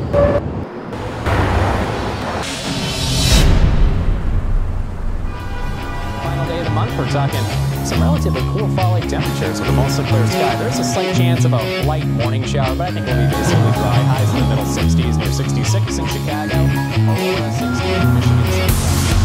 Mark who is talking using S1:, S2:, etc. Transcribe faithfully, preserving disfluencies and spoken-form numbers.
S1: Final day of the month, we're talking some relatively cool fall-like temperatures with a mostly clear sky. There's a slight chance of a light morning shower, but I think we'll be basically dry. Highs in the middle sixties, near sixty-six in Chicago, over sixty in Michigan.